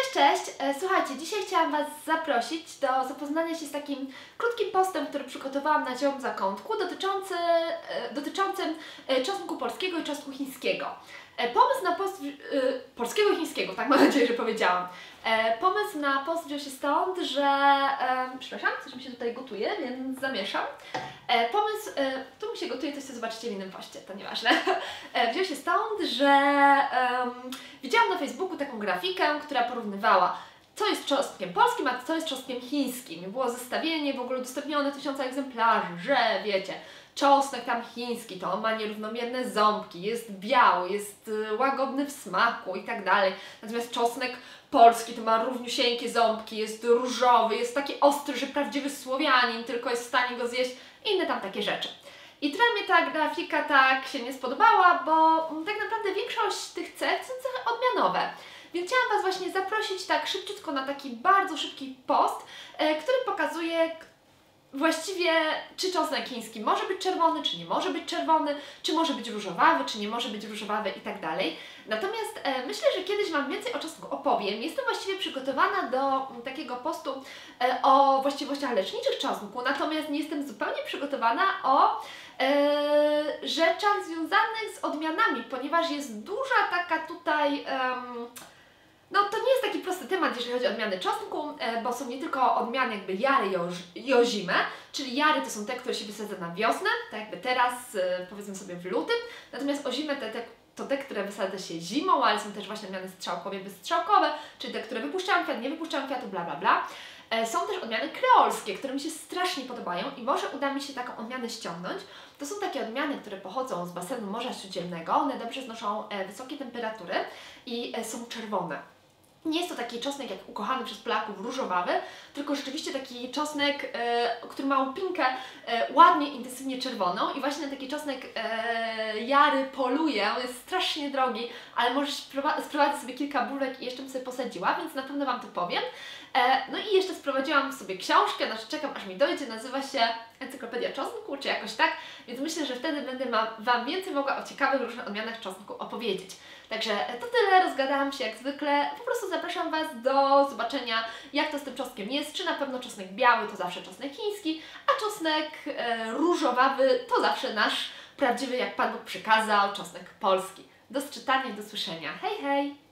Cześć! Słuchajcie, dzisiaj chciałam Was zaprosić do zapoznania się z takim krótkim postem, który przygotowałam na Ziom Zakątku dotyczącym czosnku polskiego i czosnku chińskiego. Pomysł na post polskiego i chińskiego, tak mam nadzieję, że powiedziałam. Pomysł na post wziął się stąd, że... przepraszam, coś mi się tutaj gotuje, więc zamieszam. Pomysł, tu mi się gotuje, to sobie zobaczycie w innym poście, to nieważne. Wziął się stąd, że widziałam na Facebooku taką grafikę, która porównywała, co jest czosnkiem polskim, a co jest czosnkiem chińskim. I było zestawienie, w ogóle udostępnione 1000 egzemplarzy, że wiecie, czosnek tam chiński to on ma nierównomierne ząbki, jest biały, jest łagodny w smaku i tak dalej. Natomiast czosnek polski to ma równiusieńkie ząbki, jest różowy, jest taki ostry, że prawdziwy Słowianin tylko jest w stanie go zjeść, inne tam takie rzeczy. I trochę mnie ta grafika tak się nie spodobała, bo tak naprawdę większość tych cech są cechy odmianowe. Więc chciałam Was właśnie zaprosić tak szybciutko na taki bardzo szybki post, który pokazuje właściwie, czy czosnek chiński może być czerwony, czy nie może być czerwony, czy może być różowawy, czy nie może być różowawy i tak dalej. Natomiast myślę, że kiedyś Wam więcej o czosnku opowiem. Jestem właściwie przygotowana do takiego postu o właściwościach leczniczych czosnku, natomiast nie jestem zupełnie przygotowana o rzeczach związanych z odmianami, ponieważ jest duża taka tutaj... No to nie jest taki prosty temat, jeżeli chodzi o odmiany czosnku, bo są nie tylko odmiany jakby jary i ozime, czyli jary to są te, które się wysadza na wiosnę, tak jakby teraz, powiedzmy sobie w lutym, natomiast ozime to te, które wysadza się zimą, ale są też właśnie odmiany strzałkowe, bezstrzałkowe, czyli te, które wypuszczają kwiat, nie wypuszczają kwiatu, bla bla bla. Są też odmiany kreolskie, które mi się strasznie podobają i może uda mi się taką odmianę ściągnąć. To są takie odmiany, które pochodzą z basenu Morza Śródziemnego, one dobrze znoszą wysokie temperatury i są czerwone. Nie jest to taki czosnek jak ukochany przez Polaków różowawy, tylko rzeczywiście taki czosnek, który ma łupinkę ładnie, intensywnie czerwoną i właśnie na taki czosnek jary poluję. On jest strasznie drogi, ale może sprowadzę sobie kilka bulek i jeszcze bym sobie posadziła, więc na pewno Wam to powiem. No i jeszcze sprowadziłam sobie książkę, znaczy czekam aż mi dojdzie, nazywa się Encyklopedia Czosnku, czy jakoś tak, więc myślę, że wtedy będę Wam więcej mogła o ciekawych różnych odmianach czosnku opowiedzieć. Także to tyle, rozgadałam się jak zwykle, po prostu zapraszam Was do zobaczenia, jak to z tym czosnkiem jest, czy na pewno czosnek biały to zawsze czosnek chiński, a czosnek różowawy to zawsze nasz prawdziwy, jak Pan Bóg przykazał, czosnek polski. Do czytania i do słyszenia. Hej, hej!